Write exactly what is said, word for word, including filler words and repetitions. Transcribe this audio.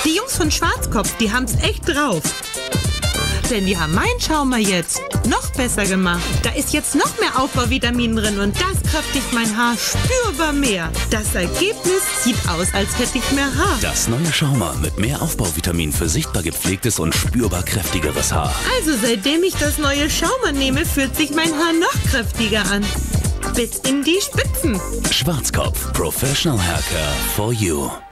Die Jungs von Schwarzkopf, die haben's echt drauf. Denn die haben meinen Schaumer jetzt noch besser gemacht. Da ist jetzt noch mehr Aufbauvitamin drin und das kräftigt mein Haar spürbar mehr. Das Ergebnis sieht aus, als hätte ich mehr Haar. Das neue Schaumer mit mehr Aufbauvitamin für sichtbar gepflegtes und spürbar kräftigeres Haar. Also seitdem ich das neue Schaumer nehme, fühlt sich mein Haar noch kräftiger an. Bis in die Spitzen. Schwarzkopf, Professional Haircare for you.